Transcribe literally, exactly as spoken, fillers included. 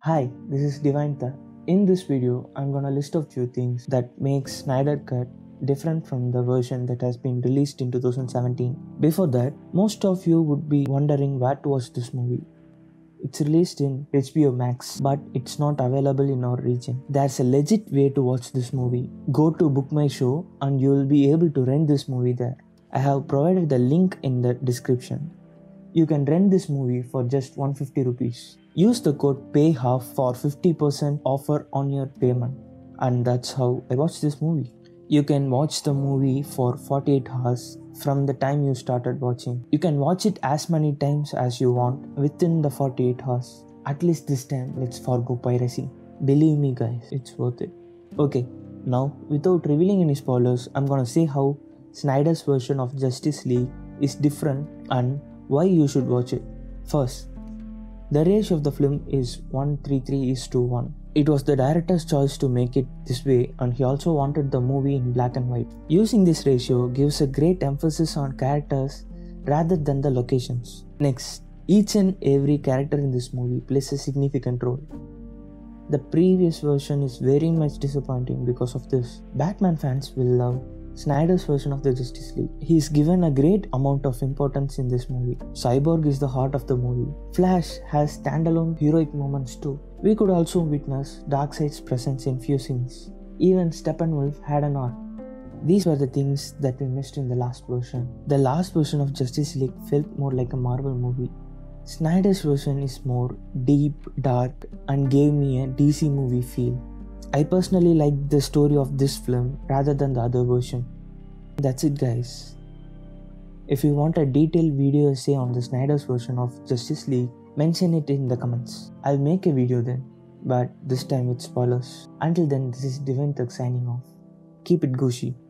Hi, this is Divine Thar. In this video, I'm gonna list a few things that makes Snyder Cut different from the version that has been released in two thousand seventeen. Before that, most of you would be wondering where to watch this movie. It's released in H B O Max, but it's not available in our region. There's a legit way to watch this movie. Go to Book My Show and you'll be able to rent this movie there. I have provided the link in the description. You can rent this movie for just one hundred fifty rupees. Use the code PAYHALF for fifty percent offer on your payment. And that's how I watched this movie. You can watch the movie for forty-eight hours from the time you started watching. You can watch it as many times as you want within the forty-eight hours. At least this time, let's forgo piracy. Believe me guys, it's worth it. Okay, now without revealing any spoilers, I'm gonna say how Snyder's version of Justice League is different and why you should watch it. First, the ratio of the film is one thirty-three is to one. It was the director's choice to make it this way, and he also wanted the movie in black and white. Using this ratio gives a great emphasis on characters rather than the locations. Next, each and every character in this movie plays a significant role. The previous version is very much disappointing because of this. Batman fans will love Snyder's version of the Justice League. He is given a great amount of importance in this movie. Cyborg is the heart of the movie. Flash has standalone heroic moments too. We could also witness Darkseid's presence in few scenes. Even Steppenwolf had an arc. These were the things that we missed in the last version. The last version of Justice League felt more like a Marvel movie. Snyder's version is more deep, dark, and gave me a D C movie feel. I personally liked the story of this film rather than the other version. That's it guys. If you want a detailed video essay on the Snyder's version of Justice League, mention it in the comments. I'll make a video then, but this time with spoilers. Until then, this is Divine Thar signing off. Keep it gushy.